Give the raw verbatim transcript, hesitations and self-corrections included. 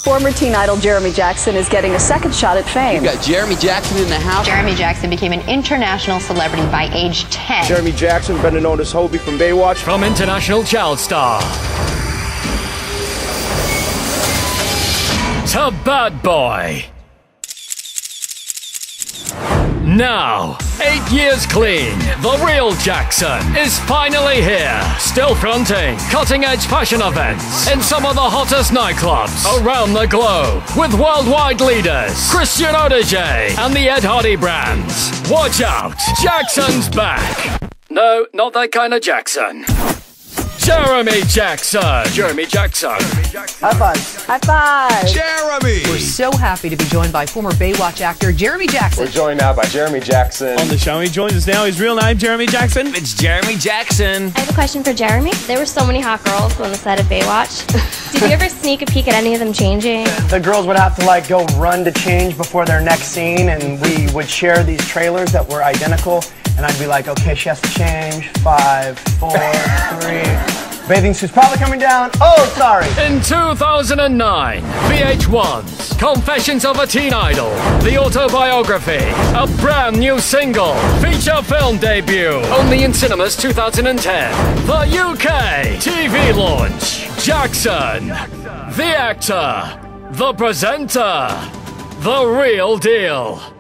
Former teen idol Jeremy Jackson is getting a second shot at fame. We've got Jeremy Jackson in the house. Jeremy Jackson became an international celebrity by age ten. Jeremy Jackson, better known as Hobie from Baywatch. From international child star to bad boy. Now, eight years clean, the real Jackson is finally here. Still fronting cutting-edge fashion events in some of the hottest nightclubs around the globe with worldwide leaders Christian Audigier and the Ed Hardy brands. Watch out, Jackson's back. No, not that kind of Jackson. Jeremy Jackson. Jeremy Jackson. High five. High five. Jeremy! We're so happy to be joined by former Baywatch actor Jeremy Jackson. We're joined now by Jeremy Jackson. On the show, he joins us now. His real name, Jeremy Jackson. It's Jeremy Jackson. I have a question for Jeremy. There were so many hot girls on the set of Baywatch. Did you ever sneak a peek at any of them changing? The girls would have to like go run to change before their next scene, and we would share these trailers that were identical, and I'd be like, okay, she has to change. Five, four, three. Bathing suit's probably coming down. Oh, sorry. In two thousand nine, V H one's Confessions of a Teen Idol, the autobiography, a brand new single, feature film debut, only in cinemas two thousand ten. The U K T V launch, Jackson, the actor, the presenter, the real deal.